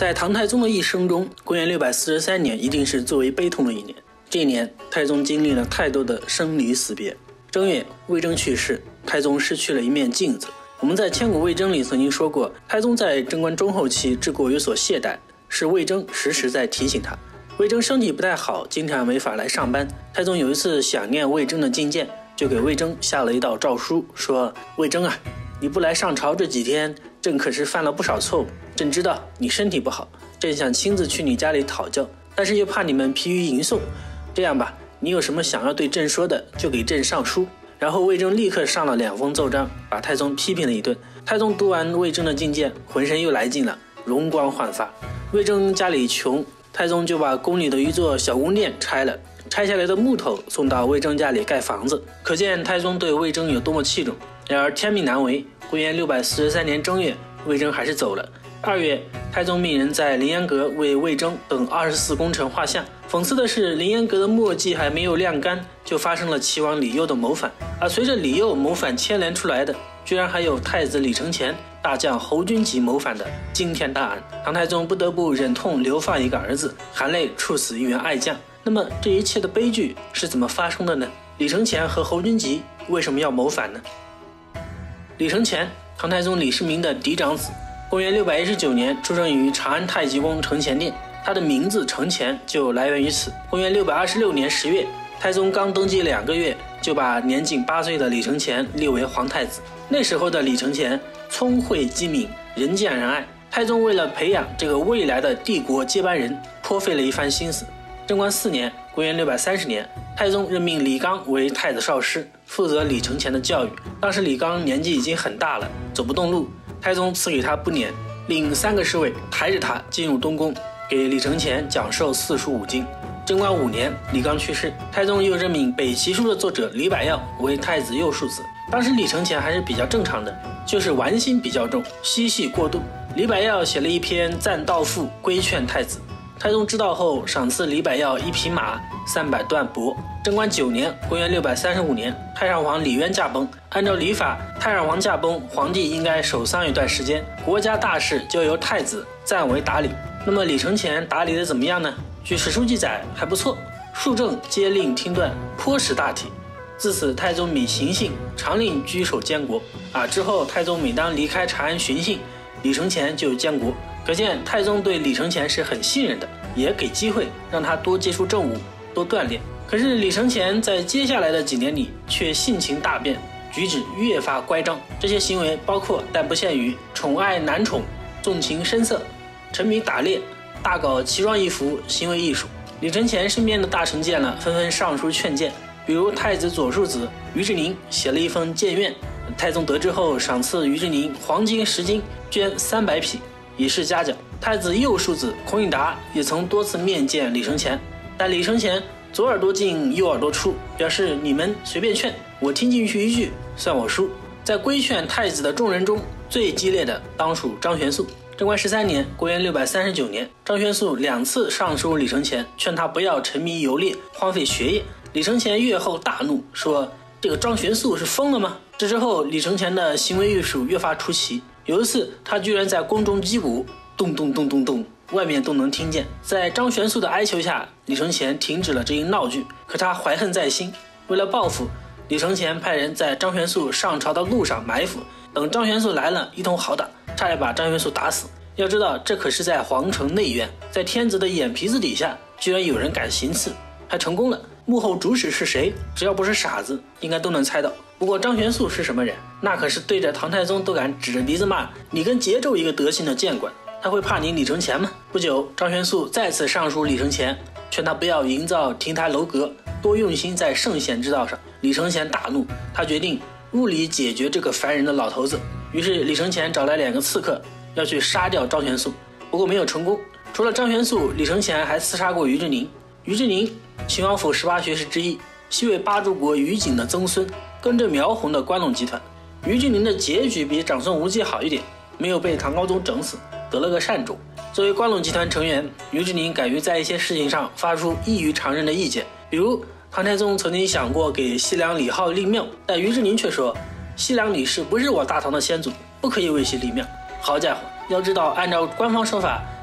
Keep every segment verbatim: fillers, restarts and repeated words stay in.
在唐太宗的一生中，公元六百四十三年一定是最为悲痛的一年。这一年，太宗经历了太多的生离死别。正月，魏征去世，太宗失去了一面镜子。我们在《千古魏征》里曾经说过，太宗在贞观中后期治国有所懈怠，是魏征时时在提醒他。魏征身体不太好，经常没法来上班。太宗有一次想念魏征的觐见，就给魏征下了一道诏书，说：魏征啊，你不来上朝这几天，朕可是犯了不少错误。朕知道你身体不好，朕想亲自去你家里讨教，但是又怕你们疲于吟诵。这样吧，你有什么想要对朕说的，就给朕上书。然后魏征立刻上了两封奏章，把太宗批评了一顿。太宗读完魏征的觐见，浑身又来劲了，容光焕发。魏征家里穷，太宗就把宫里的一座小宫殿拆了，拆下来的木头送到魏征家里盖房子，可见太宗对魏征有多么器重。然而天命难违，公元六百四十三年正月，魏征还是走了。二月，太宗命人在凌烟阁为魏征等二十四功臣画像。讽刺的是，凌烟阁的墨迹还没有晾干，就发生了齐王李佑的谋反。而随着李佑谋反牵连出来的，居然还有太子李承乾、大将侯君集谋反的惊天大案。唐太宗不得不忍痛流放一个儿子，含泪处死一员爱将。那么这一切的悲剧是怎么发生的呢？李承乾和侯君集为什么要谋反呢？李承乾，唐太宗李世民的嫡长子，公元六百一十九年出生于长安太极宫承乾殿，他的名字承乾就来源于此。公元六百二十六年十月，太宗刚登基两个月，就把年仅八岁的李承乾立为皇太子。那时候的李承乾聪慧机敏，人见人爱。太宗为了培养这个未来的帝国接班人，颇费了一番心思。贞观四年，公元六百三十年，太宗任命李纲为太子少师，负责李承乾的教育。当时李纲年纪已经很大了，走不动路，太宗赐给他不辇，令三个侍卫抬着他进入东宫，给李承乾讲授四书五经。贞观五年，李纲去世，太宗又任命北齐书的作者李百药为太子右庶子。当时李承乾还是比较正常的，就是玩心比较重，嬉戏过度。李百药写了一篇赞道赋，规劝太子。太宗知道后，赏赐李百药一匹马、三百段帛。贞观九年，公元六百三十五年，太上皇李渊驾崩。按照礼法，太上皇驾崩，皇帝应该守丧一段时间，国家大事就由太子暂为打理。那么李承乾打理的怎么样呢？据史书记载，还不错，庶政皆令听断，颇识大体。自此，太宗免行幸，常令居守监国。啊，之后太宗每当离开长安巡幸，李承乾就监国。可见太宗对李承乾是很信任的，也给机会让他多接触政务，多锻炼。可是李承乾在接下来的几年里却性情大变，举止越发乖张。这些行为包括但不限于宠爱男宠、纵情声色、沉迷打猎、大搞奇装异服、行为艺术。李承乾身边的大臣见了，纷纷上书劝谏。比如太子左庶子于志宁写了一封谏愿，太宗得知后赏赐于志宁黄金十斤，绢三百匹，以示嘉奖。太子右庶子孔颖达也曾多次面见李承乾，但李承乾左耳朵进右耳朵出，表示你们随便劝，我听进去一句算我输。在规劝太子的众人中，最激烈的当属张玄素。贞观十三年，公元六百三十九年，张玄素两次上书李承乾，劝他不要沉迷游猎，荒废学业。李承乾阅后大怒，说这个张玄素是疯了吗？这之后，李承乾的行为艺术越发出奇。有一次，他居然在宫中击鼓，咚咚咚咚咚，外面都能听见。在张玄素的哀求下，李承乾停止了这一闹剧。可他怀恨在心，为了报复，李承乾派人在张玄素上朝的路上埋伏，等张玄素来了，一通好打，差点把张玄素打死。要知道，这可是在皇城内院，在天子的眼皮子底下，居然有人敢行刺，还成功了。幕后主使是谁？只要不是傻子，应该都能猜到。不过张玄素是什么人？那可是对着唐太宗都敢指着鼻子骂你跟桀纣一个德行的谏官，他会怕你李承乾吗？不久，张玄素再次上书李承乾，劝他不要营造亭台楼阁，多用心在圣贤之道上。李承乾大怒，他决定物理解决这个烦人的老头子。于是李承乾找来两个刺客，要去杀掉张玄素，不过没有成功。除了张玄素，李承乾还刺杀过于志宁。于志宁，秦王府十八学士之一，西魏八柱国于景的曾孙，跟着苗红的关陇集团。于志宁的结局比长孙无忌好一点，没有被唐高宗整死，得了个善终。作为关陇集团成员，于志宁敢于在一些事情上发出异于常人的意见，比如唐太宗曾经想过给西凉李浩立庙，但于志宁却说西凉李氏不是我大唐的先祖，不可以为其立庙。好家伙，要知道按照官方说法，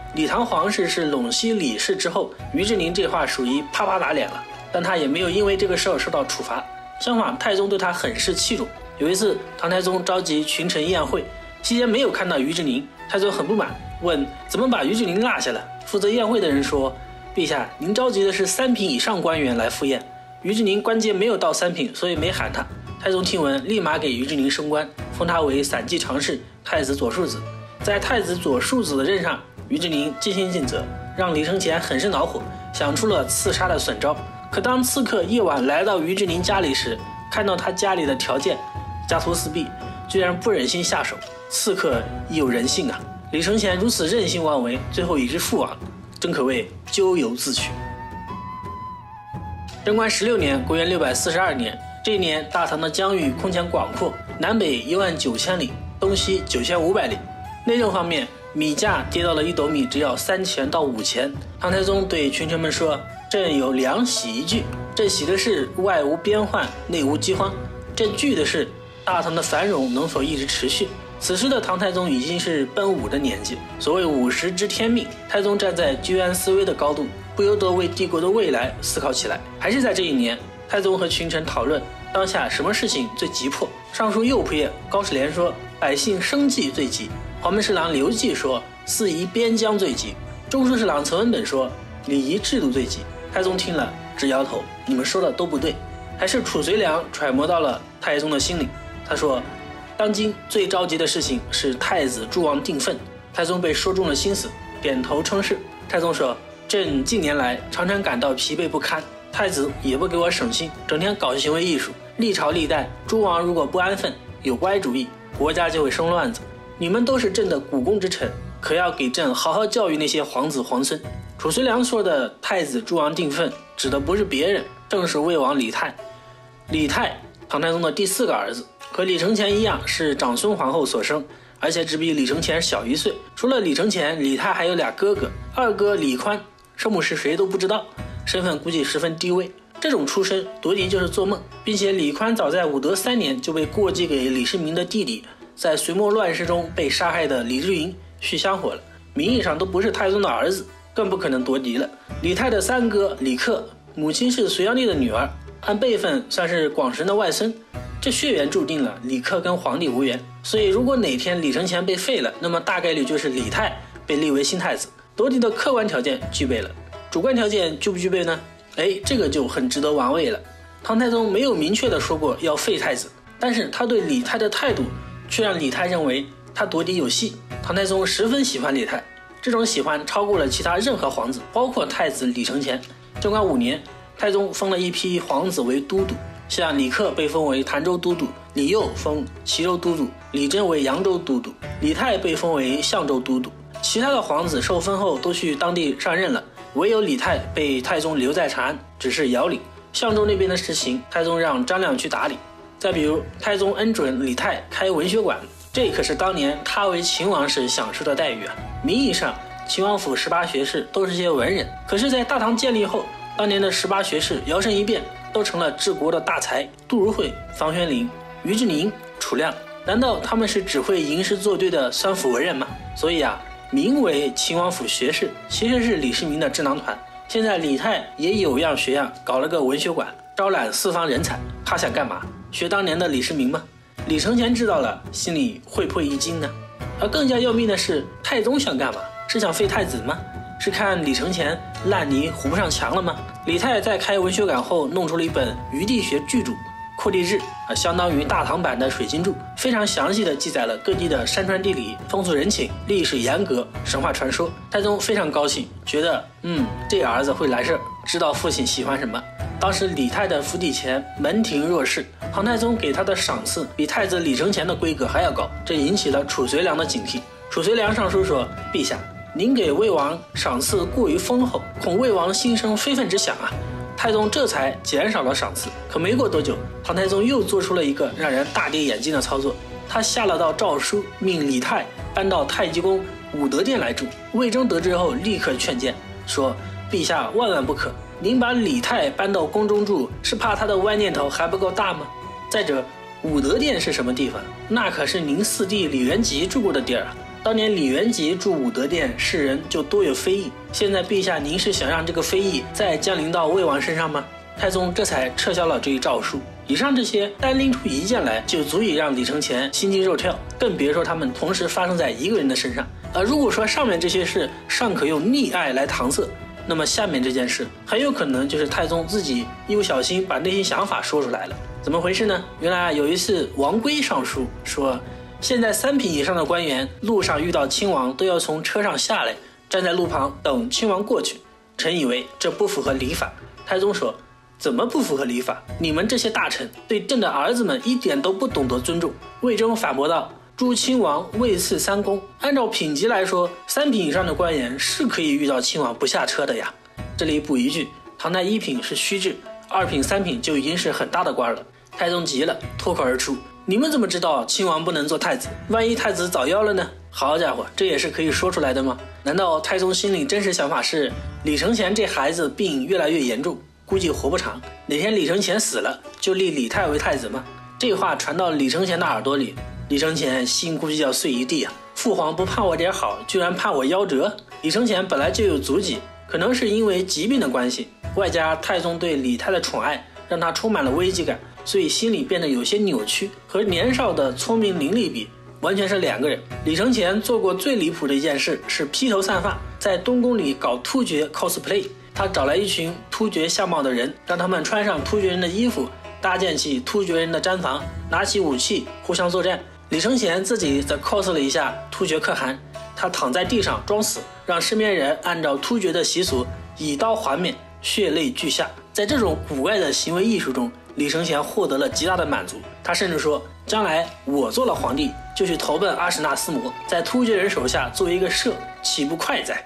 李唐皇室是陇西李氏之后，于志宁这话属于啪啪打脸了，但他也没有因为这个事儿受到处罚，相反，太宗对他很是器重。有一次，唐太宗召集群臣宴会，期间没有看到于志宁，太宗很不满，问怎么把于志宁落下了。负责宴会的人说，陛下，您召集的是三品以上官员来赴宴，于志宁官阶没有到三品，所以没喊他。太宗听闻，立马给于志宁升官，封他为散骑常侍、太子左庶子。在太子左庶子的任上，于志宁尽心尽责，让李承乾很是恼火，想出了刺杀的损招。可当刺客夜晚来到于志宁家里时，看到他家里的条件家徒四壁，居然不忍心下手。刺客亦有人性啊！李承乾如此任性妄为，最后以之父亡，真可谓咎由自取。贞观十六年，公元六百四十二年，这一年大唐的疆域空前广阔，南北一万九千里，东西九千五百里。内政方面，米价跌到了一斗米只要三钱到五钱。唐太宗对群臣们说：“朕有两喜一惧，朕喜的是外无边患，内无饥荒；朕惧的是大唐的繁荣能否一直持续。”此时的唐太宗已经是奔五的年纪，所谓五十知天命，太宗站在居安思危的高度，不由得为帝国的未来思考起来。还是在这一年，太宗和群臣讨论当下什么事情最急迫。尚书右仆射高士廉说，百姓生计最急；黄门侍郎刘季说，四夷边疆最急；中书侍郎岑文本说，礼仪制度最急。太宗听了直摇头，你们说的都不对。还是褚遂良揣摩到了太宗的心理，他说，当今最着急的事情是太子诸王定分。太宗被说中了心思，点头称是。太宗说，朕近年来常常感到疲惫不堪，太子也不给我省心，整天搞行为艺术。历朝历代诸王如果不安分，有歪主意，国家就会生乱子。你们都是朕的股肱之臣，可要给朕好好教育那些皇子皇孙。褚遂良说的太子诸王定分，指的不是别人，正是魏王李泰。李泰，唐太宗的第四个儿子，和李承乾一样是长孙皇后所生，而且只比李承乾小一岁。除了李承乾，李泰还有俩哥哥，二哥李宽生母是谁都不知道，身份估计十分低微。这种出身夺嫡就是做梦，并且李宽早在武德三年就被过继给李世民的弟弟，在隋末乱世中被杀害的李之云续香火了，名义上都不是太宗的儿子，更不可能夺嫡了。李泰的三哥李克，母亲是隋炀帝的女儿，按辈分算是广神的外孙，这血缘注定了李克跟皇帝无缘。所以如果哪天李承乾被废了，那么大概率就是李泰被立为新太子。夺嫡的客观条件具备了，主观条件具不具备呢？哎，这个就很值得玩味了。唐太宗没有明确的说过要废太子，但是他对李泰的态度却让李泰认为他夺嫡有戏。唐太宗十分喜欢李泰，这种喜欢超过了其他任何皇子，包括太子李承乾。贞观五年，太宗封了一批皇子为都督，像李克被封为潭州都督，李佑封齐州都督，李真为扬州都督，李泰被封为相州都督。其他的皇子受封后都去当地上任了，唯有李泰被太宗留在长安，只是遥领。相州那边的事情，太宗让张亮去打理。再比如，太宗恩准李泰开文学馆，这可是当年他为秦王时享受的待遇啊。名义上，秦王府十八学士都是些文人，可是，在大唐建立后，当年的十八学士摇身一变，都成了治国的大才，杜如晦、房玄龄、于志宁、楚亮。难道他们是只会吟诗作对的酸腐文人吗？所以啊，名为秦王府学士，其实是李世民的智囊团。现在李泰也有样学样，搞了个文学馆，招揽四方人才。他想干嘛？学当年的李世民吗？李承乾知道了，心里会不会一惊呢？而更加要命的是，太宗想干嘛？是想废太子吗？是看李承乾烂泥糊不上墙了吗？李泰在开文学馆后，弄出了一本余地学巨著《扩地志》，啊，相当于大唐版的水经注，非常详细的记载了各地的山川地理、风俗人情、历史沿革、神话传说。太宗非常高兴，觉得嗯，这儿子会来事，知道父亲喜欢什么。当时李泰的府邸前门庭若市，唐太宗给他的赏赐比太子李承乾的规格还要高，这引起了褚遂良的警惕。褚遂良上书说，陛下，您给魏王赏赐过于丰厚，恐魏王心生非分之想啊。太宗这才减少了赏赐。可没过多久，唐太宗又做出了一个让人大跌眼镜的操作，他下了道诏书，命李泰搬到太极宫武德殿来住。魏征得知后立刻劝谏，说，陛下万万不可，您把李泰搬到宫中住，是怕他的歪念头还不够大吗？再者，武德殿是什么地方？那可是您四弟李元吉住过的地儿啊。 当年李元吉驻武德殿，世人就多有非议。现在陛下您是想让这个非议再降临到魏王身上吗？太宗这才撤销了这一诏书。以上这些单拎出一件来，就足以让李承乾心惊肉跳，更别说他们同时发生在一个人的身上。而如果说上面这些事尚可用溺爱来搪塞，那么下面这件事很有可能就是太宗自己一不小心把内心想法说出来了。怎么回事呢？原来有一次王圭上书说，现在三品以上的官员路上遇到亲王都要从车上下来，站在路旁等亲王过去。臣以为这不符合礼法。太宗说，怎么不符合礼法？你们这些大臣对朕的儿子们一点都不懂得尊重。魏征反驳道，诸亲王位次三公，按照品级来说，三品以上的官员是可以遇到亲王不下车的呀。这里补一句，唐代一品是虚制，二品三品就已经是很大的官了。太宗急了，脱口而出，你们怎么知道亲王不能做太子？万一太子早夭了呢？好家伙，这也是可以说出来的吗？难道太宗心里真实想法是李承乾这孩子病越来越严重，估计活不长，哪天李承乾死了就立李泰为太子吗？这话传到李承乾的耳朵里，李承乾心估计要碎一地啊！父皇不盼我点好，居然盼我夭折。李承乾本来就有足疾，可能是因为疾病的关系，外加太宗对李泰的宠爱，让他充满了危机感，所以心里变得有些扭曲，和年少的聪明伶俐比，完全是两个人。李承乾做过最离谱的一件事是披头散发，在东宫里搞突厥 cosplay。他找来一群突厥相貌的人，让他们穿上突厥人的衣服，搭建起突厥人的毡房，拿起武器互相作战。李承乾自己则 cos 了一下突厥可汗，他躺在地上装死，让身边人按照突厥的习俗以刀还面，血泪俱下。在这种古怪的行为艺术中，李承乾获得了极大的满足。他甚至说，将来我做了皇帝，就去投奔阿史那思摩，在突厥人手下做一个摄，岂不快哉？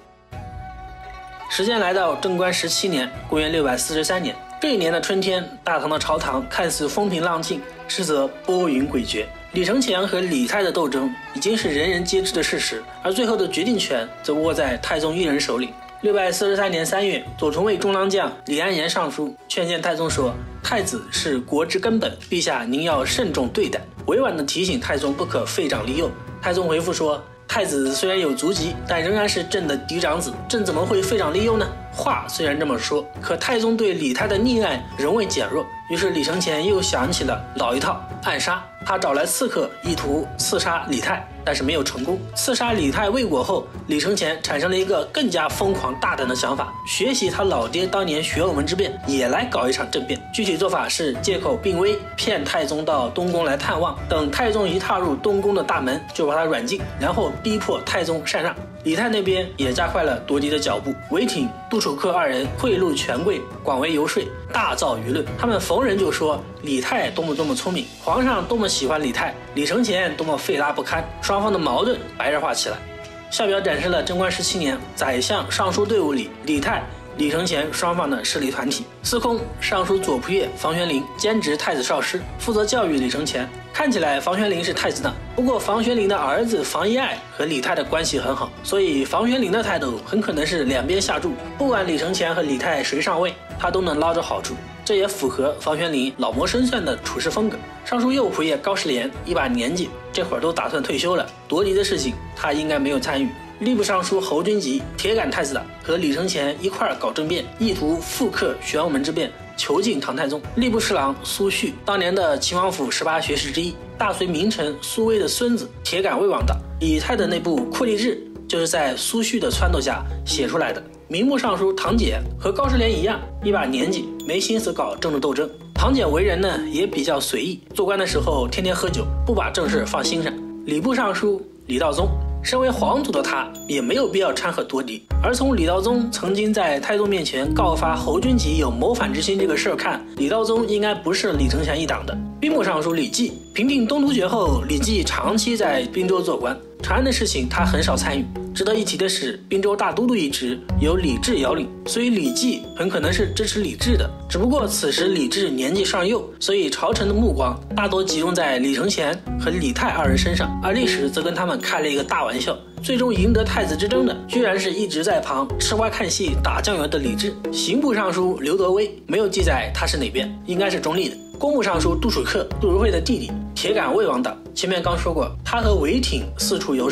时间来到正官十七年，公元六百四十三年。这一年的春天，大唐的朝堂看似风平浪静，实则波云诡谲。李承乾和李泰的斗争已经是人人皆知的事实，而最后的决定权则握在太宗一人手里。六百四十三年三月，左崇卫中郎将李安岩上书劝谏太宗说，太子是国之根本，陛下您要慎重对待，委婉地提醒太宗不可废长立幼。太宗回复说，太子虽然有足疾，但仍然是朕的嫡长子，朕怎么会废长立幼呢？话虽然这么说，可太宗对李泰的溺爱仍未减弱，于是李承乾又想起了老一套，暗杀。他找来刺客，意图刺杀李泰，但是没有成功。刺杀李泰未果后，李承乾产生了一个更加疯狂大胆的想法，学习他老爹当年玄武门之变，也来搞一场政变。具体做法是借口病危，骗太宗到东宫来探望，等太宗一踏入东宫的大门，就把他软禁，然后逼迫太宗禅让。李泰那边也加快了夺嫡的脚步，韦挺、杜楚客二人贿赂权贵，广为游说，大造舆论。他们逢人就说李泰多么多么聪明，皇上多么喜欢李泰，李承乾多么废拉不堪，双方的矛盾白热化起来。下表展示了贞观十七年宰相尚书队伍里李泰、李承乾双方的势力团体。司空、尚书左仆射房玄龄兼职太子少师，负责教育李承乾。看起来房玄龄是太子党，不过房玄龄的儿子房遗爱和李泰的关系很好，所以房玄龄的态度很可能是两边下注，不管李承乾和李泰谁上位，他都能捞着好处。这也符合房玄龄老谋深算的处事风格。尚书右仆射高士廉一把年纪，这会儿都打算退休了，夺嫡的事情他应该没有参与。吏部尚书侯君集铁杆太子党，和李承乾一块儿搞政变，意图复刻玄武门之变，囚禁唐太宗。吏部侍郎苏旭，当年的秦王府十八学士之一，大隋名臣苏威的孙子，铁杆魏王党。李泰的那部《酷吏志》就是在苏旭的撺掇下写出来的。名部尚书唐俭和高士廉一样，一把年纪，没心思搞政治斗争。唐俭为人呢也比较随意，做官的时候天天喝酒，不把政事放心上。礼部尚书李道宗，身为皇族的他也没有必要掺和夺嫡，而从李道宗曾经在太宗面前告发侯君集有谋反之心这个事儿看，李道宗应该不是李承乾一党的。兵部尚书李绩平定东突厥后，李绩长期在滨州做官，长安的事情他很少参与。值得一提的是，滨州大都督一职由李治遥领，所以李绩很可能是支持李治的。只不过此时李治年纪尚幼，所以朝臣的目光大多集中在李承乾和李泰二人身上，而历史则跟他们开了一个大玩笑。最终赢得太子之争的，居然是一直在旁吃瓜看戏打酱油的李治。刑部尚书刘德威没有记载他是哪边，应该是中立的。工部尚书杜楚客，杜如晦的弟弟，铁杆魏王党。前面刚说过，他和韦挺四处游说，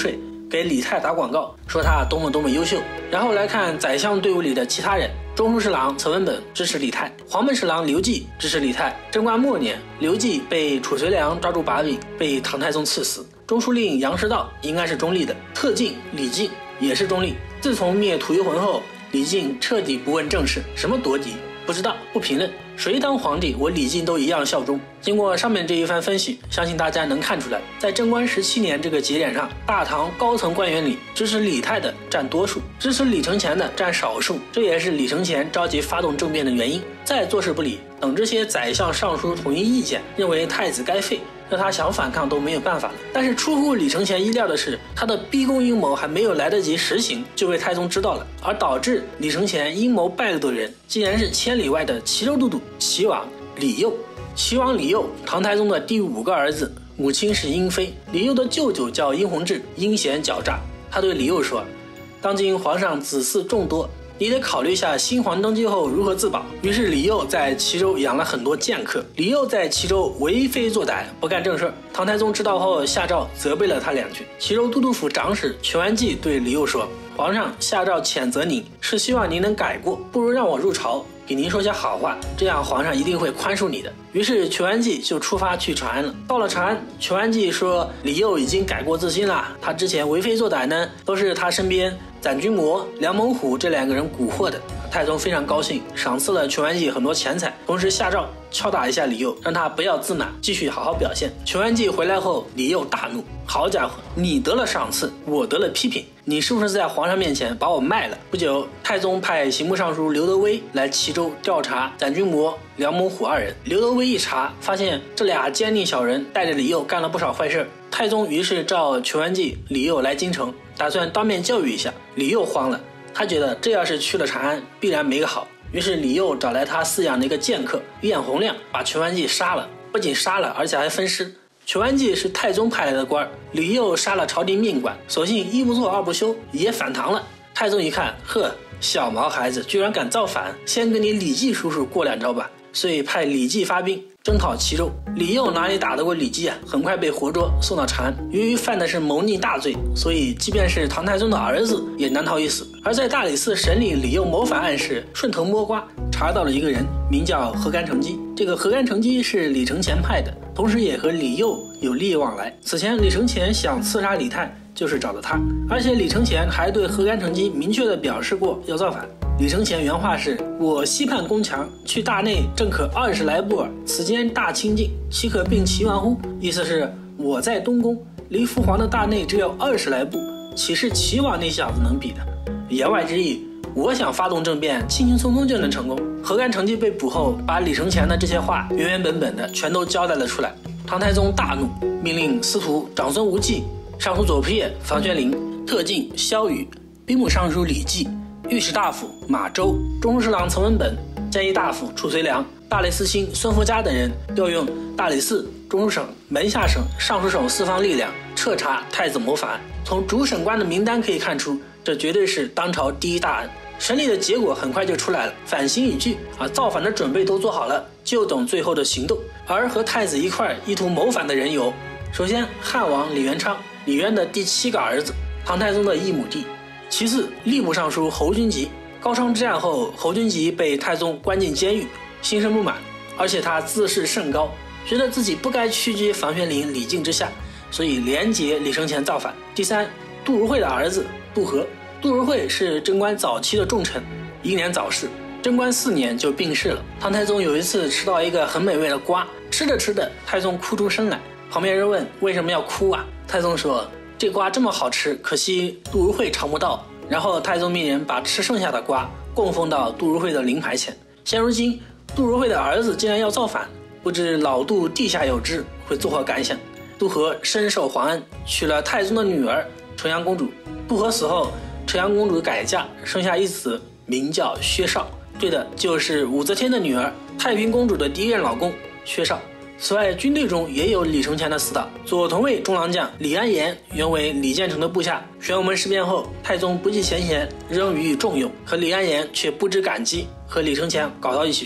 给李泰打广告，说他多么多么优秀。然后来看宰相队伍里的其他人，中书侍郎陈文本支持李泰，黄门侍郎刘季支持李泰。贞观末年，刘季被褚遂良抓住把柄，被唐太宗赐死。中书令杨师道应该是中立的，特进李靖也是中立。自从灭吐谷浑后，李靖彻底不问政事，什么夺嫡不知道，不评论，谁当皇帝我李靖都一样效忠。经过上面这一番分析，相信大家能看出来，在贞观十七年这个节点上，大唐高层官员里支持李泰的占多数，支持李承乾的占少数，这也是李承乾着急发动政变的原因。再坐视不理，等这些宰相上书统一意见，认为太子该废，让他想反抗都没有办法了。但是出乎李承乾意料的是，他的逼宫阴谋还没有来得及实行，就被太宗知道了，而导致李承乾阴谋败露的人，竟然是千里外的齐州都督齐王李佑。齐王李佑，唐太宗的第五个儿子，母亲是英妃。李佑的舅舅叫殷弘志，阴险狡诈。他对李佑说：“当今皇上子嗣众多，你得考虑下新皇登基后如何自保。”于是李佑在齐州养了很多剑客。李佑在齐州为非作歹，不干正事。唐太宗知道后下诏责备了他两句。齐州都督府长史全完济对李佑说：“皇上下诏谴责您，是希望您能改过，不如让我入朝，给您说些好话，这样皇上一定会宽恕你的。”于是全完济就出发去长安了。到了长安，全完济说李佑已经改过自新了，他之前为非作歹呢，都是他身边攒君模、梁猛虎这两个人蛊惑的。太宗非常高兴，赏赐了全完济很多钱财，同时下诏敲打一下李佑，让他不要自满，继续好好表现。全完济回来后，李佑大怒：“好家伙，你得了赏赐，我得了批评，你是不是在皇上面前把我卖了？”不久，太宗派刑部尚书刘德威来齐州调查攒君模、梁猛虎二人。刘德威一查，发现这俩奸佞小人带着李佑干了不少坏事。太宗于是召全完济、李佑来京城，打算当面教育一下。李佑慌了，他觉得这要是去了长安，必然没个好。于是李佑找来他饲养的一个剑客晏洪亮，把全完济杀了，不仅杀了，而且还分尸。全完济是太宗派来的官，李佑杀了朝廷命官，所幸一不做二不休，也反唐了。太宗一看，呵，小毛孩子居然敢造反，先跟你李绩叔叔过两招吧。所以派李绩发兵征讨齐州。李佑哪里打得过李绩啊，很快被活捉送到长安。由于犯的是谋逆大罪，所以即便是唐太宗的儿子也难逃一死。而在大理寺审理李佑谋反案时，顺藤摸瓜查到了一个人，名叫何干成基。这个何干成基是李承乾派的，同时也和李佑有利益往来。此前李承乾想刺杀李泰，就是找的他，而且李承乾还对何干成基明确地表示过要造反。李承乾原话是：“我西畔宫墙，去大内正可二十来步耳，此间大清净，岂可并齐王乎？”意思是我在东宫，离父皇的大内只有二十来步，岂是齐王那小子能比的？言外之意，我想发动政变，轻轻松松就能成功。何干成基被捕后，把李承乾的这些话原原本本的全都交代了出来。唐太宗大怒，命令司徒长孙无忌、尚书左仆射房玄龄、特进萧瑀、兵部尚书李绩、御史大夫马周、中书侍郎岑文本、谏议大夫褚遂良、大理寺卿孙福嘉等人调用大理寺、中书省、门下省、尚书省四方力量彻查太子谋反案。从主审官的名单可以看出，这绝对是当朝第一大案。审理的结果很快就出来了，反刑已具啊，造反的准备都做好了，就等最后的行动。而和太子一块意图谋反的人有：首先，汉王李元昌，李渊的第七个儿子，唐太宗的异母弟；其次，吏部尚书侯君集。高昌之战后，侯君集被太宗关进监狱，心生不满，而且他自视甚高，觉得自己不该屈居房玄龄、李靖之下，所以连结李承乾造反。第三，杜如晦的儿子杜和。杜如晦是贞观早期的重臣，英年早逝，贞观四年就病逝了。唐太宗有一次吃到一个很美味的瓜，吃着吃着，太宗哭出声来。旁边人问为什么要哭啊？太宗说这瓜这么好吃，可惜杜如晦尝不到。然后太宗命人把吃剩下的瓜供奉到杜如晦的灵牌前。现如今杜如晦的儿子竟然要造反，不知老杜地下有知，会作何感想？杜和深受皇恩，娶了太宗的女儿纯阳公主。杜和死后，纯阳公主改嫁，生下一子，名叫薛绍。对的，就是武则天的女儿，太平公主的第一任老公薛绍。此外，军队中也有李承乾的死党，左同卫中郎将李安岩原为李建成的部下。玄武门事变后，太宗不计前嫌，仍予以重用，可李安岩却不知感激，和李承乾搞到一起去。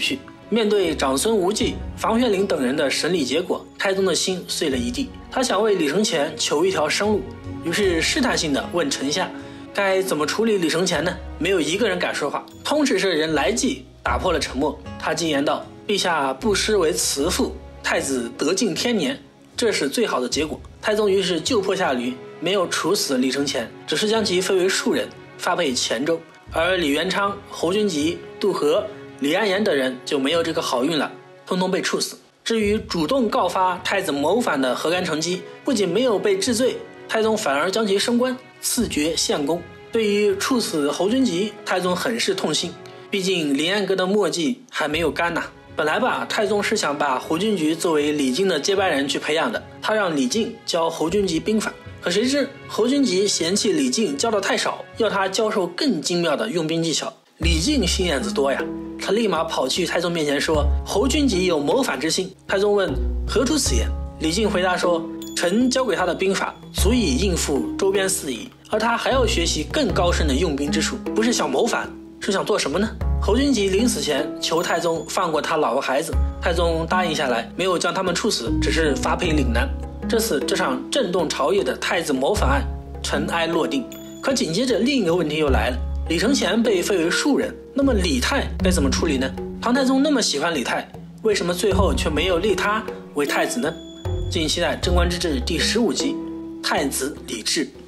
面对长孙无忌、房玄龄等人的审理结果，太宗的心碎了一地。他想为李承乾求一条生路，于是试探性的问臣下该怎么处理李承乾呢？没有一个人敢说话。通史社人来济打破了沉默，他进言道：陛下不失为慈父，太子得敬天年，这是最好的结果。太宗于是就坡下驴，没有处死李承乾，只是将其废为庶人，发配黔州。而李元昌、侯君集、杜和、李安岩等人就没有这个好运了，通通被处死。至于主动告发太子谋反的何干成机，不仅没有被治罪，太宗反而将其升官，赐爵献公。对于处死侯君集，太宗很是痛心，毕竟临安阁的墨迹还没有干呐。本来吧，太宗是想把侯君集作为李靖的接班人去培养的，他让李靖教侯君集兵法。可谁知侯君集嫌弃李靖教的太少，要他教授更精妙的用兵技巧。李靖心眼子多呀，他立马跑去太宗面前说侯君集有谋反之心。太宗问何出此言，李靖回答说臣教给他的兵法足以应付周边四夷，而他还要学习更高深的用兵之术，不是想谋反，是想做什么呢？侯君集临死前求太宗放过他老婆孩子，太宗答应下来，没有将他们处死，只是发配岭南。至此，这场震动朝野的太子谋反案尘埃落定。可紧接着另一个问题又来了，李承乾被废为庶人，那么李泰该怎么处理呢？唐太宗那么喜欢李泰，为什么最后却没有立他为太子呢？敬请期待《贞观之治》第十五集太子李治。